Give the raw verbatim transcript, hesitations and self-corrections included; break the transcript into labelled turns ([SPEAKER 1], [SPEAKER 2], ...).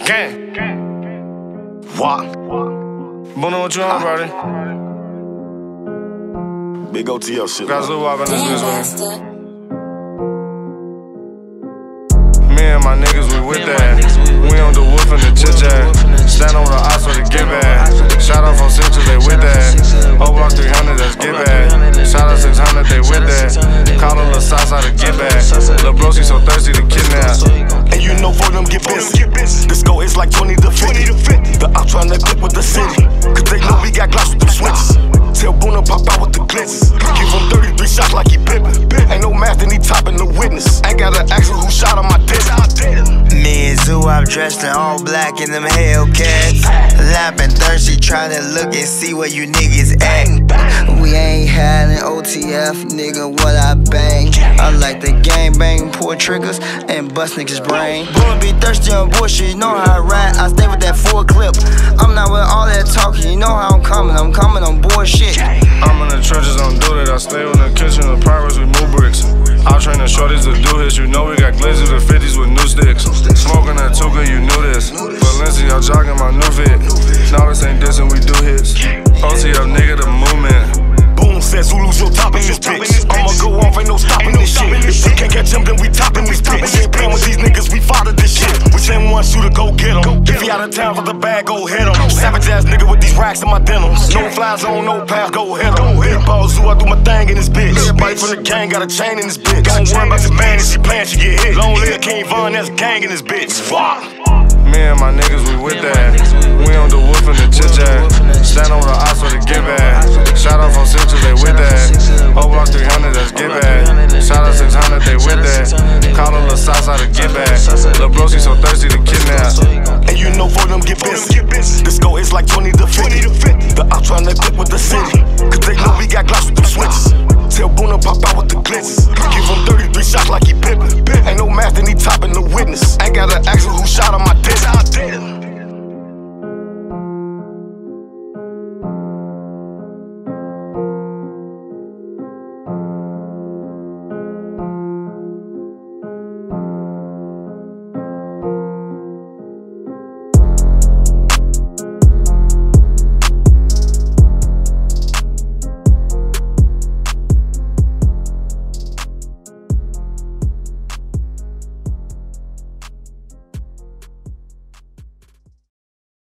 [SPEAKER 1] Gang. Walk. Bono, what you on, brody?
[SPEAKER 2] Big O T L shit.
[SPEAKER 1] Got Zoo Wop in this bitch, man. Me and my niggas, we with that. We on the wolf and the chit chat. Stand on the ice for the get back. Shout out from Central, they with that. O Block three hundred, that's get back. Shout out six hundred, they with that. Call them the sauce out to get back. Lil' Broski so thirsty to kidnap.
[SPEAKER 2] And you know for them get busy. This go is like twenty to fifty. The out tryna click with the city. Cause they know we got gloss with them switches. Tell Boona pop out with the glitz. Give him thirty-three shots like he Pippin. Ain't no math and he topping the witness. Ain't gotta ask who shot on my dick.
[SPEAKER 3] Me and Zoo, I'm dressed in all black in them Hellcats. Lapping thirsty, trying to look and see where you niggas at. We ain't had an O T F, nigga, what I bang. I like the gang bang, pull triggers, and bust niggas' brain. Boy, be thirsty on bullshit, you know how I ride. I stay with that full clip. I'm not with all that talking, you know how I'm coming. I'm coming on bullshit.
[SPEAKER 1] I'm in the trenches, don't do that. I stay in the kitchen, the pirates, we move bricks. I'll train the shorties to do hits. You know we got glazes with fifties with new sticks. Smoking that too good, you knew this. Valencia, y'all jogging my new fit. Now this ain't dissing, we do hits. O T F nigga, the movement.
[SPEAKER 2] Boom says Zulu's your top in this bitch. I'ma go off, ain't no stopping this shit. If we can't catch him, then we topping this bitch. We ain't playing with these niggas, we fought this shit. We send one shooter, go get him. If he out of town for the bag, go hit him. Savage ass nigga with these racks in my denims. No flies on, no path, go hit him. Big ball Zoo, I do my thing in this bitch. Everybody from the gang got a chain in this bitch. Don't worry about your man, if she playin', she get hit. Long live King Von, that's a gang in this bitch. Fuck.
[SPEAKER 1] Me and my niggas, we with that. We on the wolf and the chit chat. Stand on the ice for the get back. Shout out from Central, they with that. O Block three hundred, that's get back. Shout out six hundred, they with that. Call them the sauce out to get back. Lil' Broski so thirsty to kidnap.
[SPEAKER 2] And you know for them get busy. This go is like twenty to fifty. The out tryna click with the city. Cause they know we got gloss with them switches. Tell Boona pop out with the glitz. Give him thirty-three shots like he Pippin. Ain't no math and he topping the witness. Ain't gotta ask who shot on my dick.